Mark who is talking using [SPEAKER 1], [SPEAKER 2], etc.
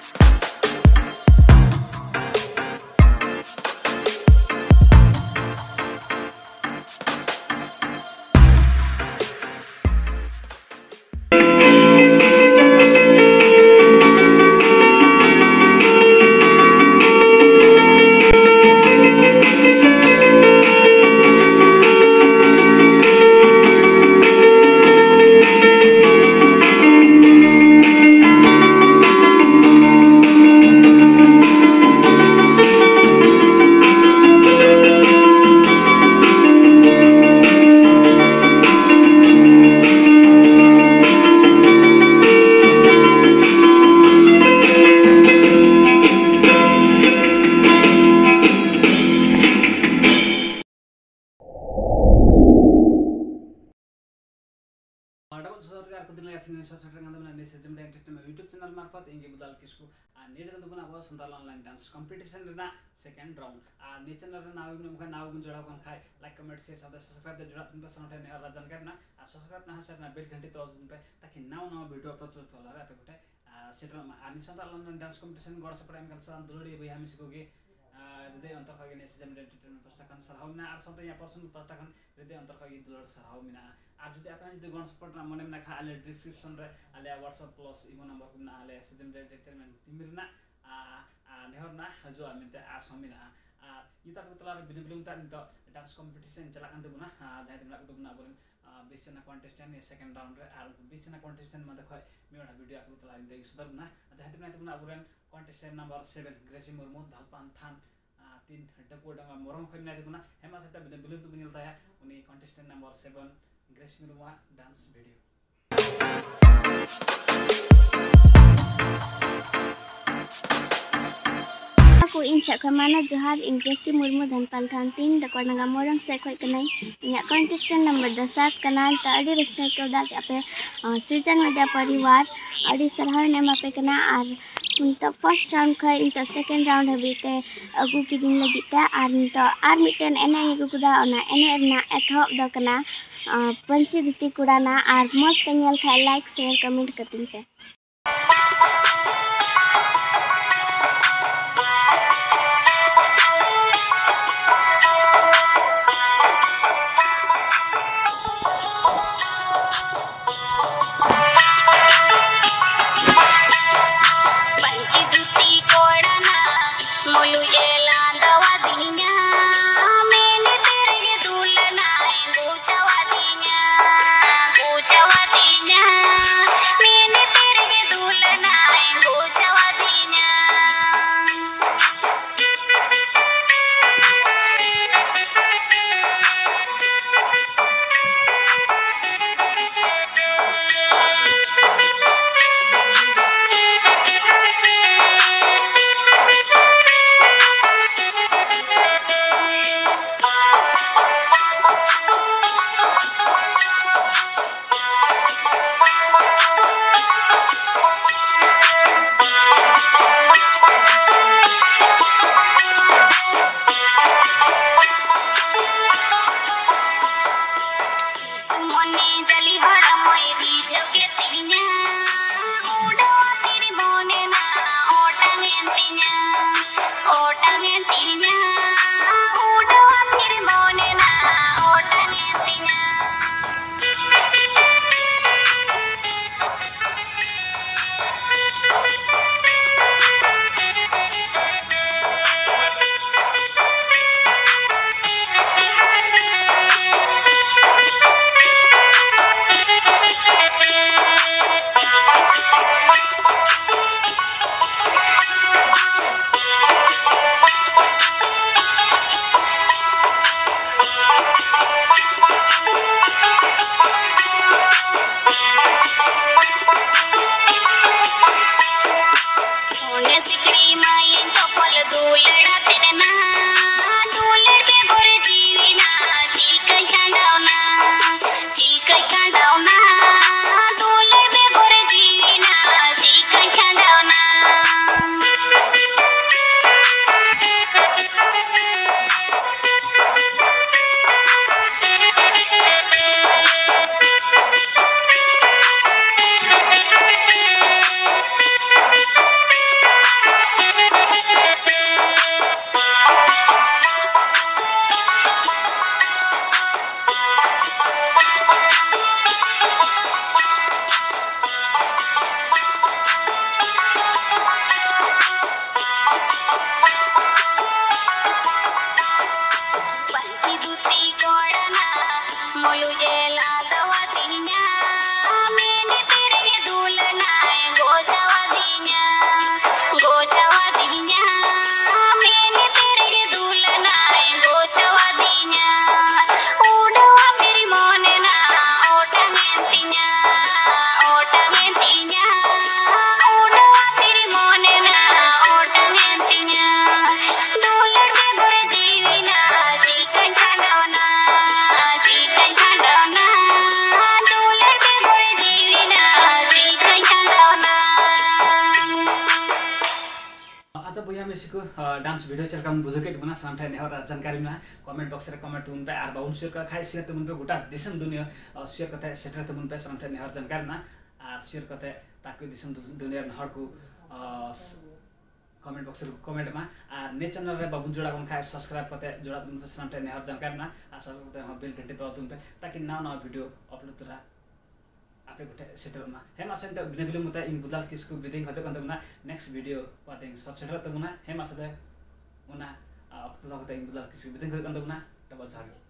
[SPEAKER 1] YouTube channel मार्फत इंगे बुदाल किसको नेदगन दुगुना अब संताल ऑनलाइन डांस कंपटीशन रेना सेकंड राउंड ने चैनल रे नाव गुन नाव गुन जोड़ा कोन खाय लाइक कमेंट शेयर सब सब्सक्राइब दे जोड़ा तुम सनटे ने और जानकारी ना सब्सक्राइब ना से ना बेल घंटी तो तुम पे ताकि नाव नाव वीडियो प्रचुर होला रे पे सेट आनी संताल ऑनलाइन डांस कंपटीशन गड सपोर्ट एम कल दुलडी बई हामी सिकोगे हृदय अन्तर्खगी नेसजम एंटरटेनमेंट प्रस्ताखन सरहाउना आर सौत यहाँ पर्सन प्रस्ताखन हृदय अन्तर्खगी दुलड सरहाउ मिना आज जुदी आप जुदी गण सपोर्ट ना मने खा आले डिस्क्रिप्शन रे आले व्हाट्सएप प्लस इमो नंबर कुना आले एसजम एंटरटेनमेंट तिमिरना नेहरना जो हामी त आसमिना ये तब तला भिडियो बिलुम ता त डांस कंपटीशन चलाकन देबुना जाय तिमला देबुना बोलन 20 जना कॉन्टेस्टेंट सेकंड राउंड रे आर 20 जना कॉन्टेस्टेंट मध्ये खय मेडा भिडियो आपको तला इंते सुदरना जाय तिमला देबुना बोलन कॉन्टेस्टेंट नंबर 7 ग्रेसी मुर्मू धलपान थान 3 डकोडंगा मोरम खमिना देबुना हेमा सता भिडियो बिलुम तो बिनलता है उनी contestant number 7 Gracy Murmu dance video
[SPEAKER 2] aku inca ke mana Johar Ingresi Murmu dan Palkantin dakwar naga morang saya koi kenai inyak contestant number 10 kenal ta adi resmi ke udah ape season media परिवार adi sarhan em ape kena ar untuk first round kai untuk second round habite agu kidin lagi ta ar untuk ar miten ena agu kuda ona ena erna ethok da kena panci diti kudana ar most pengel khai like share comment katin pe
[SPEAKER 1] मेसिको dance video चल कम बुझके बना सामने नेहर जानकारी में comment box रे comment तुम पे आर बाउन शेयर का खाई शेयर तुम पे गोटा दिसम दुनिया शेयर कते सेटर तुम पे सामने नेहर जानकारी में आर शेयर कते ताकि दिसम दुनिया नहर को कमेंट बॉक्स रे कमेंट में आर ने चैनल रे बाबू जोड़ा कोन खाई सब्सक्राइब कते जोड़ा तुम पे सामने नेहर जानकारी में आ सब कते बेल घंटी तो तुम पे ताकि नया वीडियो अपलोड तरा आपे गोटे सेटल में हे मासं त बिना बिले मुता इन बुदाल किसको बिदिंग खजक अंत मुना नेक्स्ट वीडियो पातें सब सेटल त मुना हे मासं त मुना अक्तो इन बुदाल किसको बिदिंग खजक अंत मुना तब झागी